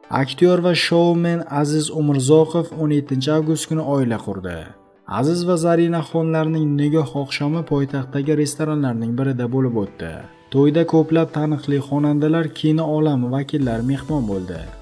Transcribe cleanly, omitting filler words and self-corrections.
Aktyor va shoumen Aziz Umurzoqov 17 avgust kuni oila qurdi. Aziz va Zarina Xonlarning nikoh oqshomi poytaxtdagi restoranlarning birida bo'lib o'tdi. To'yda ko'plab taniqli xonandalar, kino olami vakillari mehmon bo'ldi.